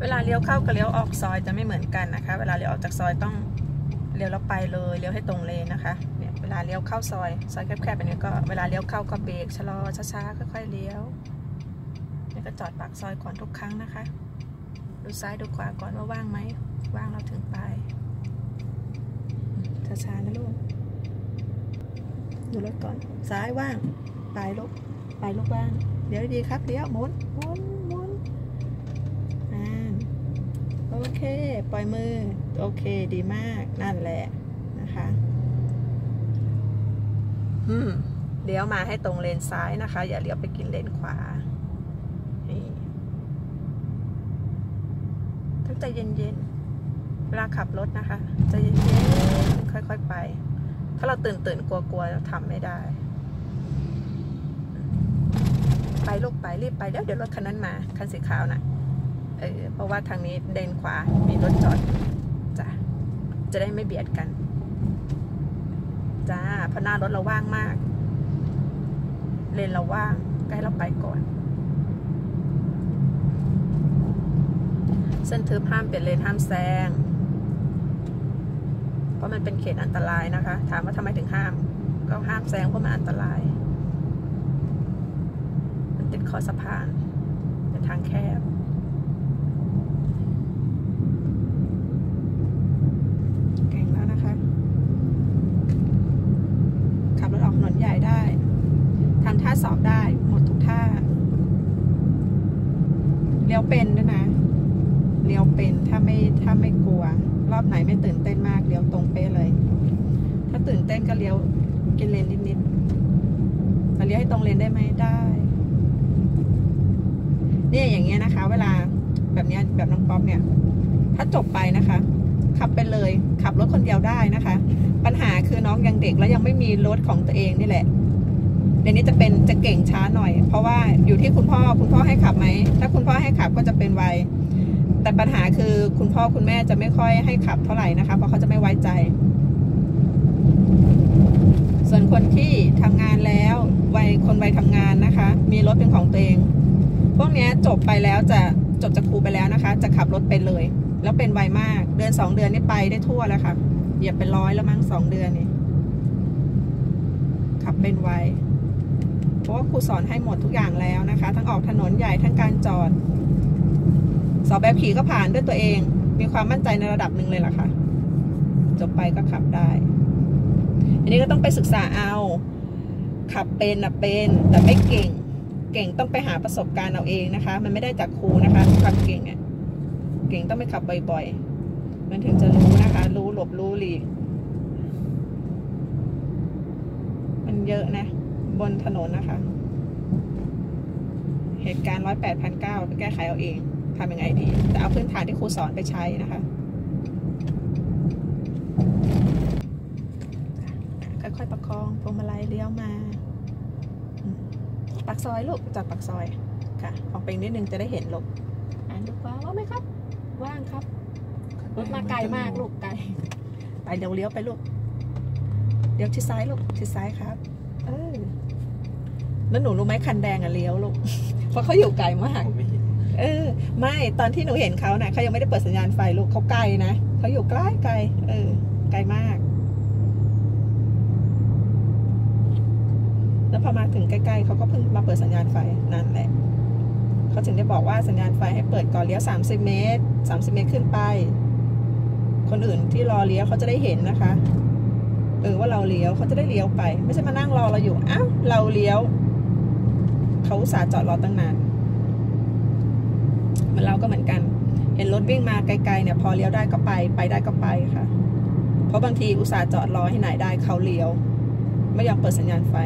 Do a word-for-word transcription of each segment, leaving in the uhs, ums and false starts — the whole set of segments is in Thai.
เวลาเลี้ยวเข้ากับเลี้ยวออกซอยจะไม่เหมือนกันนะคะเวลาเลี้ยวออกจากซอยต้องเลี้ยวแล้วไปเลยเลี้ยวให้ตรงเลนนะคะเนี่ยเวลาเลี้ยวเข้าซอยซอยแคบๆแบบนี้ก็เวลาเลี้ยวเข้าก็เบรกชะลอช้าๆค่อยๆเลี้ยวนี่ก็จอดปากซอยก่อนทุกครั้งนะคะดูซ้ายดูขวาก่อนว่าว่างไหมว่างเราถึงไปช้าๆนะลูกดูรถก่อนซ้ายว่างไปลูกไปลูกว่างเดี๋ยวดีครับเดี๋ยวหมุนหมุนหมุนอ่าโอเคปล่อยมือโอเคดีมากนั่นแหละนะคะอืมเลี้ยวมาให้ตรงเลนซ้ายนะคะอย่าเลี้ยวไปกินเลนขวาทั้งใจเย็นๆเวลาขับรถนะคะใจเย็นๆค่อยๆไปถ้าเราตื่นตื่นกลัวๆแล้วทำไม่ได้ไปลูกไปรีบไปเดี๋ยวเดี๋ยวรถคันนั้นมาคันสีขาวนะเออเพราะว่าทางนี้เลนขวามีรถจอดจ้ะจะได้ไม่เบียดกันจ้าเพราะหน้ารถเราว่างมากเลนเราว่างใกล้เราไปก่อนเส้นทึบห้ามเปลี่ยนเลนห้ามแซงเพราะมันเป็นเขตอันตรายนะคะถามว่าทำไมถึงห้ามก็ห้ามแซงเพราะมันอันตรายมันติดคอสะพานเป็นทางแคบเก่งแล้วนะคะขับรถออกถนนใหญ่ได้ทำท่าสอบได้หมดทุกท่าเลี้ยวเป็นด้วยนะเลี้ยวเป็นถ้าไม่ถ้าไม่กลัวรอบไหนไม่ตื่นเต้นมากเลี้ยวตรงเป๊ะเลยถ้าตื่นเต้นก็เลี้ยวกินเลนนิดๆแต่เลี้ยวให้ตรงเลนได้ไหมได้เนี่ยอย่างเงี้ยนะคะเวลาแบบนี้แบบน้องป๊อปเนี่ยถ้าจบไปนะคะขับไปเลยขับรถคนเดียวได้นะคะปัญหาคือน้องยังเด็กแล้วยังไม่มีรถของตัวเองนี่แหละเดี๋ยวนี้จะเป็นจะเก่งช้าหน่อยเพราะว่าอยู่ที่คุณพ่อคุณพ่อให้ขับไหมถ้าคุณพ่อให้ขับก็จะเป็นไวแต่ปัญหาคือคุณพ่อคุณแม่จะไม่ค่อยให้ขับเท่าไหร่นะคะเพราะเขาจะไม่ไว้ใจส่วนคนที่ทำงานแล้ววัยคนวัยทำงานนะคะมีรถเป็นของตัวเองพวกนี้จบไปแล้วจะจบจากครูไปแล้วนะคะจะขับรถเป็นเลยแล้วเป็นไวมากเดือนสองเดือนนี่ไปได้ทั่วแล้วค่ะเหยียบเป็นร้อยแล้วมั้งสองเดือนนี่ขับเป็นไวเพราะว่าครูสอนให้หมดทุกอย่างแล้วนะคะทั้งออกถนนใหญ่ทั้งการจอดสอบแบบขี่ก็ผ่านด้วยตัวเองมีความมั่นใจในระดับหนึ่งเลยล่ะค่ะจบไปก็ขับได้อันนี้ก็ต้องไปศึกษาเอาขับเป็นนะเป็นแต่ไม่เก่งเก่งต้องไปหาประสบการณ์เอาเองนะคะมันไม่ได้จากครูนะคะความเก่งอ่ะเก่งต้องไปขับบ่อยๆมันถึงจะรู้นะคะรู้หลบรู้หลีกมันเยอะนะบนถนนนะคะเหตุการณ์ร้อยแปดพันเก้าไปแก้ไขเอาเองทำยังไงดีแต่เอาพื้นฐานที่ครูสอนไปใช้นะคะค่อยๆประคองพวงมาลัยเลี้ยวมาปากซอยลูกจากปากซอยค่ะออกไปนิดนึงจะได้เห็นลูกอ่านดูว่าว่างไหมครับว่างครับรถมาไกลมากลูกไกลไปเดี๋ยวเลี้ยวไปลูกเลี้ยวชิดซ้ายลูกชิดซ้ายครับเออแล้วหนูรู้ไหมคันแดงอะเลี้ยวลูกเพราะเขาอยู่ไกลมากเออไม่ตอนที่หนูเห็นเขานะเขายังไม่ได้เปิดสัญญาณไฟลูกเขาไกลนะเขาอยู่ใกล้ไกลเออไกลมากแล้วพอมาถึงใกล้ๆเขาก็เพิ่งมาเปิดสัญญาณไฟนั่นแหละเขาถึงได้บอกว่าสัญญาณไฟให้เปิดก่อนเลี้ยวสามสิบเมตรสามสิบเมตรขึ้นไปคนอื่นที่รอเลี้ยวเขาจะได้เห็นนะคะเออว่าเราเลี้ยวเขาจะได้เลี้ยวไปไม่ใช่มานั่งรอเราอยู่อ้าวเราเลี้ยวเขาอุตส่าห์จอดรอตั้งนานเหมือนเราก็เหมือนกันเห็นรถวิ่งมาไกลๆเนี่ยพอเลี้ยวได้ก็ไปไปได้ก็ไปค่ะเพราะบางทีอุตส่าห์จอดรอให้ไหนได้เขาเลี้ยวไม่ยอมเปิดสัญญาณไฟ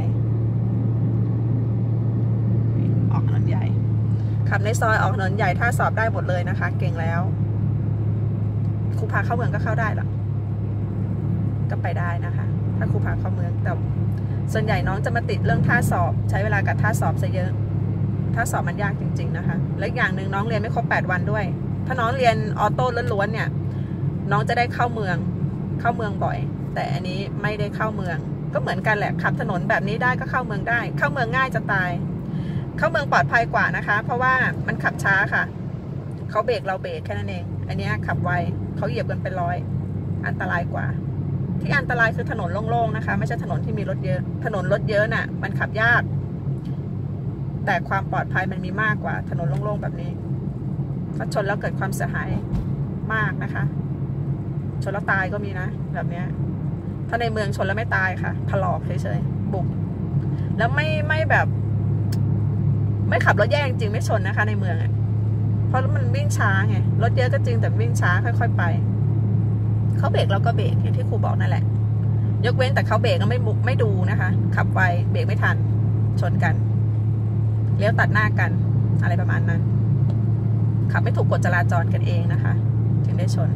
ออกถนนใหญ่ขับในซอยออกถนนใหญ่ถ้าสอบได้หมดเลยนะคะเก่งแล้วครูพาเข้าเมืองก็เข้าได้หรอก็ไปได้นะคะถ้าครูพาเข้าเมืองแต่ส่วนใหญ่น้องจะมาติดเรื่องท่าสอบใช้เวลากับท่าสอบซะเยอะท่าสอบมันยากจริงๆนะคะและอย่างหนึ่งน้องเรียนไม่ครบแปดวันด้วยถ้าน้องเรียนออโต้ล้วนๆเนี่ยน้องจะได้เข้าเมืองเข้าเมืองบ่อยแต่อันนี้ไม่ได้เข้าเมืองก็เหมือนกันแหละขับถนนแบบนี้ได้ก็เข้าเมืองได้เข้าเมืองง่ายจะตายเข้าเมืองปลอดภัยกว่านะคะเพราะว่ามันขับช้าค่ะเขาเบรกเราเบรกแค่นั้นเองอันนี้ขับไวเขาเหยียบกันเป็นร้อยอันตรายกว่าที่อันตรายคือถนนโล่งๆนะคะไม่ใช่ถนนที่มีรถเยอะถนนรถเยอะน่ะมันขับยากแต่ความปลอดภัยมันมีมากกว่าถนนโล่งๆแบบนี้ถ้าชนแล้วเกิดความเสียหายมากนะคะชนแล้วตายก็มีนะแบบนี้ถ้าในเมืองชนแล้วไม่ตายค่ะถลอกเฉยๆบุบแล้วไม่ไม่แบบไม่ขับรถแย่จริงไม่ชนนะคะในเมืองอ่ะเพราะมันวิ่งช้าไงรถเยอะก็จริงแต่วิ่งช้าค่อยๆไปเขาเบรกเราก็เบรกอย่างที่ครูบอกนั่นแหละยกเว้นแต่เขาเบรกก็ไม่บุกไม่ดูนะคะขับไวเบรกไม่ทันชนกันเลี้ยวตัดหน้ากันอะไรประมาณนั้นขับไม่ถูกกฎจราจรกันเองนะคะถึงได้ชน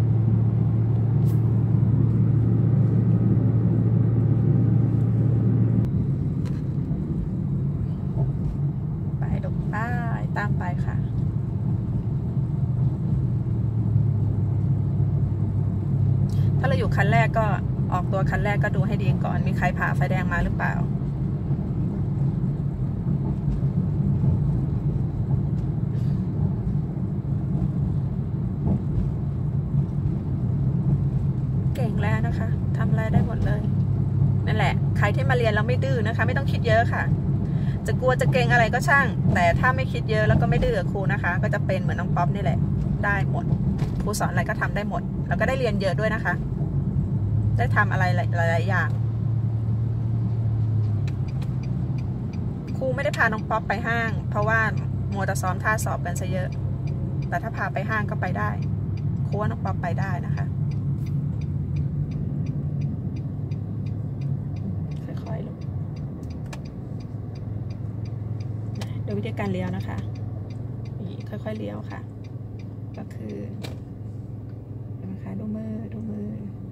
ไปลงใต้ตามไปค่ะถ้าเราอยู่คันแรกก็ออกตัวคันแรกก็ดูให้ดีก่อนมีใครผ่าไฟแดงมาหรือเปล่าเก่งแล้วนะคะทำอะไรได้หมดเลยนั่นแหละใครที่มาเรียนเราไม่ดื้อนะคะไม่ต้องคิดเยอะค่ะจะกลัวจะเก่งอะไรก็ช่างแต่ถ้าไม่คิดเยอะแล้วก็ไม่ดื้อครูนะคะก็จะเป็นเหมือนน้องป๊อปนี่แหละได้หมดครูสอนอะไรก็ทำได้หมดแล้วก็ได้เรียนเยอะด้วยนะคะได้ทำอะไรหลายๆอย่างครูไม่ได้พาน้องป๊อปไปห้างเพราะว่ามัวแต่ซ้อมท่าสอบกันซะเยอะแต่ถ้าพาไปห้างก็ไปได้ครูว่าน้องป๊อปไปได้นะคะค่อยๆลงโดยวิธีการเลี้ยวนะคะค่อยๆเลี้ยวค่ะก็คือนะคะดูมือดูมือ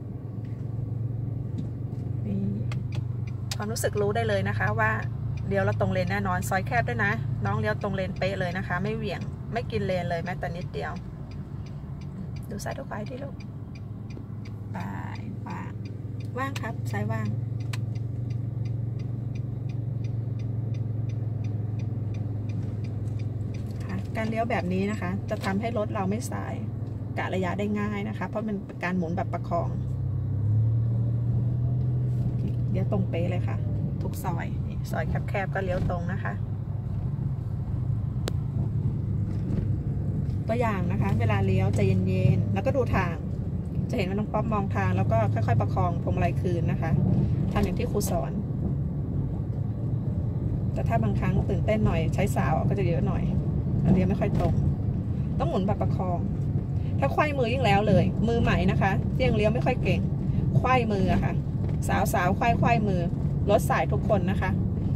ความรู้สึกรู้ได้เลยนะคะว่าเลี้ยวแล้วตรงเลนแน่นอนซอยแคบด้วยนะน้องเลี้ยวตรงเลนเป๊ะเลยนะคะไม่เหวี่ยงไม่กินเลนเลยแม้แต่นิดเดียวดูซ้ายดูขวาที่ลูกไปว่างว่างครับซ้ายว่างค่ะการเลี้ยวแบบนี้นะคะจะทำให้รถเราไม่สายกะระยะได้ง่ายนะคะเพราะมันเป็นการหมุนแบบประคองเลี้ยวตรงเป๊ะเลยค่ะทุกซอยซอยแคบๆก็เลี้ยวตรงนะคะตัวอย่างนะคะเวลาเลี้ยวใจเย็นๆแล้วก็ดูทางจะเห็นว่าน้องป๊อปมองทางแล้วก็ค่อยๆประคองพวงมาลัยคืนนะคะทำอย่างที่ครูสอนแต่ถ้าบางครั้งตื่นเต้นหน่อยใช้สาวก็จะเยอะหน่อยเลี้ยวไม่ค่อยตรงต้องหมุนแบบประคองถ้าไขว้มือยิ่งแล้วเลยมือใหม่นะคะที่ยังเลี้ยวไม่ค่อยเก่งไขว้มืออะค่ะสาวสาวไขว้ไขว้มือรถสายทุกคนนะคะ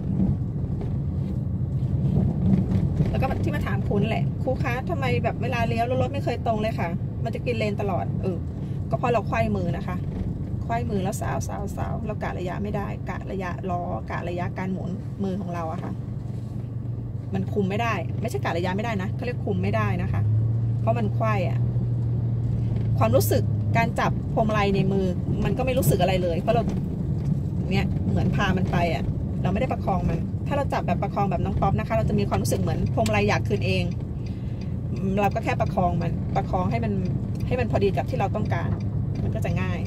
แล้วก็ที่มาถามคุณแหละครูคะทำไมแบบเวลาเลี้ยวรถไม่เคยตรงเลยค่ะมันจะกินเลนตลอดเออก็เพราะเราไขว้มือนะคะไขว้มือแล้วสาวสาวสาวเรากะระยะไม่ได้กะระยะล้อกะระยะการหมุนมือของเราอะค่ะมันคุมไม่ได้ไม่ใช่กะระยะไม่ได้นะเขาเรียกคุมไม่ได้นะคะเพราะมันไขว้อะความรู้สึกการจับพวงมาลัยในมือมันก็ไม่รู้สึกอะไรเลยเพราะเราเนี่ยเหมือนพามันไปอ่ะเราไม่ได้ประคองมันถ้าเราจับแบบประคองแบบน้องป๊อปนะคะเราจะมีความรู้สึกเหมือนพวงมาลัยอยากคืนเองเราก็แค่ประคองมันประคองให้มันให้มันพอดีกับที่เราต้องการมันก็จะง่าย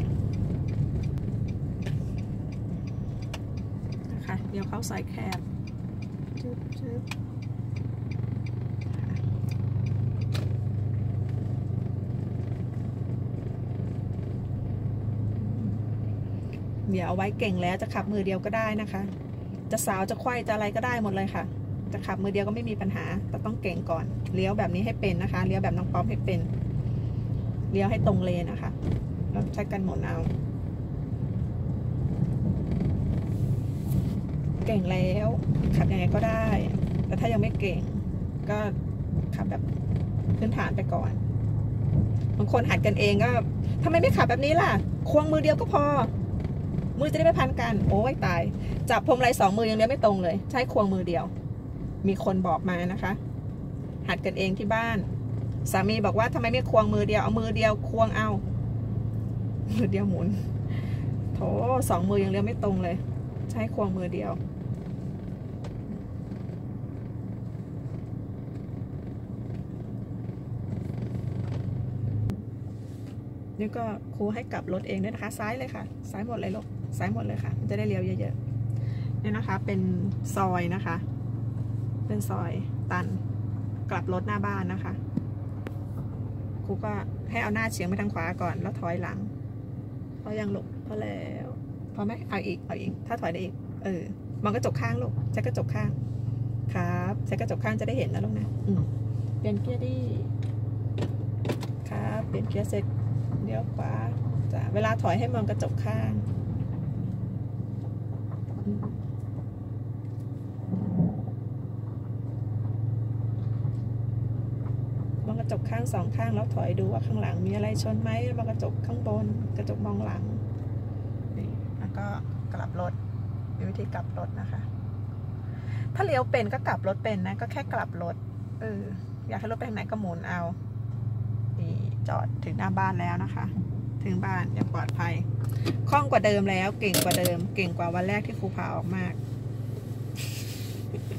นะคะเดี๋ยวเข้าซอยแคบจึ๊บจึ๊บเดี๋ยวเอาไว้เก่งแล้วจะขับมือเดียวก็ได้นะคะจะสาวจะไขว้จะอะไรก็ได้หมดเลยค่ะจะขับมือเดียวก็ไม่มีปัญหาแต่ต้องเก่งก่อนเลี้ยวแบบนี้ให้เป็นนะคะเลี้ยวแบบน้องป๊อปให้เป็นเลี้ยวให้ตรงเลนนะคะแล้วใช้กันหมุนเอาเก่งแล้วขับยังไงก็ได้แต่ถ้ายังไม่เก่งก็ขับแบบพื้นฐานไปก่อนบางคนหัดกันเองก็ทำไมไม่ขับแบบนี้ล่ะควงมือเดียวก็พอมือจะได้ไม่พันกันโอ้ยตายจับพวงมาลัยสองมือยังเลี้ยวไม่ตรงเลยใช้ควงมือเดียวมีคนบอกมานะคะหัดกันเองที่บ้านสามีบอกว่าทำไมไม่ควงมือเดียวเอามือเดียวควงเอามือเดียวหมุนโถสองมือยังเลี้ยวไม่ตรงเลยใช้ควงมือเดียวนี่ก็ครูให้กลับรถเองด้วยนะคะซ้ายเลยค่ะซ้ายหมดเลยลูกซ้ายหมดเลยค่ะมันจะได้เลี้ยวเยอะๆนี่นะคะเป็นซอยนะคะเป็นซอยตันกลับรถหน้าบ้านนะคะครูก็ให้เอาหน้าเฉียงไปทางขวาก่อนแล้วถอยหลังพอยังลูกพอแล้วพอไหมเอาอีกเอาอีกถ้าถอยได้อีกเออมองกระจกข้างลูกใช้กระจกข้างครับใช้กระจกข้างจะได้เห็นนะลูกนะอืมเปลี่ยนเกียร์ดิครับเปลี่ยนเกียร์เสร็จเลี้ยวขวาจ้ะเวลาถอยให้มองกระจกข้างมองกระจกข้างสองข้างแล้วถอยดูว่าข้างหลังมีอะไรชนไหมมองกระจกข้างบนกระจกมองหลังนี่แล้วก็กลับรถมีวิธีกลับรถนะคะถ้าเลี้ยวเป็นก็กลับรถเป็นนะก็แค่กลับรถเอออยากให้รถไปทางไหนก็หมุนเอานี่จอดถึงหน้าบ้านแล้วนะคะถึงบ้านอย่างปลอดภัยคล่องกว่าเดิมแล้วเก่งกว่าเดิมเก่งกว่าวันแรกที่ครูพาออกมาก